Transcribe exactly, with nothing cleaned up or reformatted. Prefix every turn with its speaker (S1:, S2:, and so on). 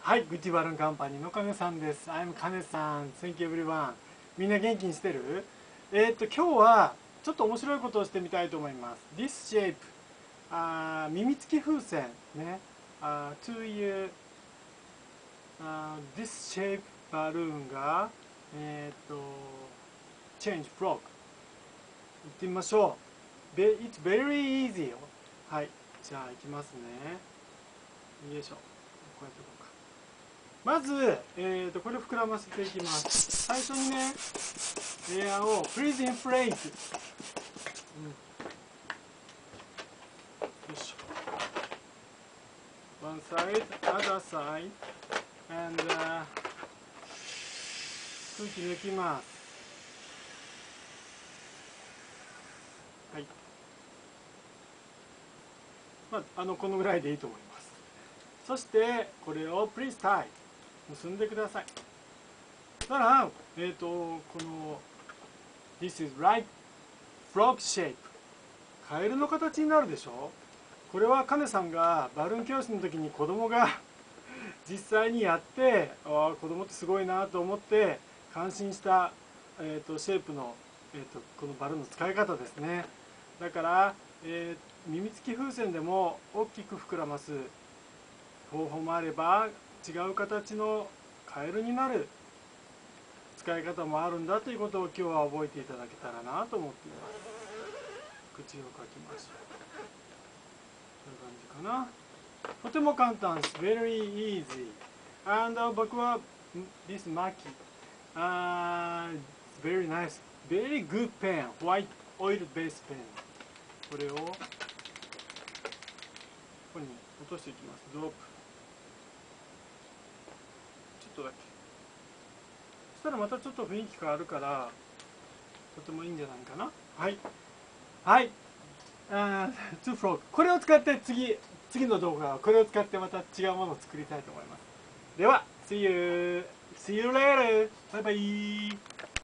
S1: はい、グッチバルーンカンパニーのカネさんです。I'm カネさん。Thank you everyone。みんな元気にしてる？えー、っと今日はちょっと面白いことをしてみたいと思います。This shape、あ耳付き風船ね。あ to you、あ this shape バルーンがえー、っと change frog。行ってみましょう。It's very easy よ。はい、じゃあ行きますね。よいしょ。こうやってこうか。まず、えー、とこれを膨らませていきます。最初にね、エアをフリーズインフレーク、うん、よいしょ。One side, other side, and、uh, 空気抜きます。はい。まあ、あのこのぐらいでいいと思います。そしてこれを Please tie 結んでください。そしたら、えー、とこの This is like frog shape、 カエルの形になるでしょ。これはカネさんがバルーン教室の時に子供が実際にやって、ああ子供ってすごいなと思って感心した、えー、とシェイプの、えー、とこのバルーンの使い方ですね。だから、えー、耳付き風船でも大きく膨らます方法もあれば、違う形のカエルになる使い方もあるんだということを今日は覚えていただけたらなと思っています。口を描きましょう。こういう感じかな。とても簡単です。Very easy. And、uh, 僕は This Maki、uh, very nice. Very good pen. White oil based pen. これをここに落としていきます。ドロップ。ちょっとだけ。そしたらまたちょっと雰囲気変わるからとてもいいんじゃないかな。はい。はい。Uh, to frog。これを使って次、次の動画はこれを使ってまた違うものを作りたいと思います。では、See you! See you later! バイバイ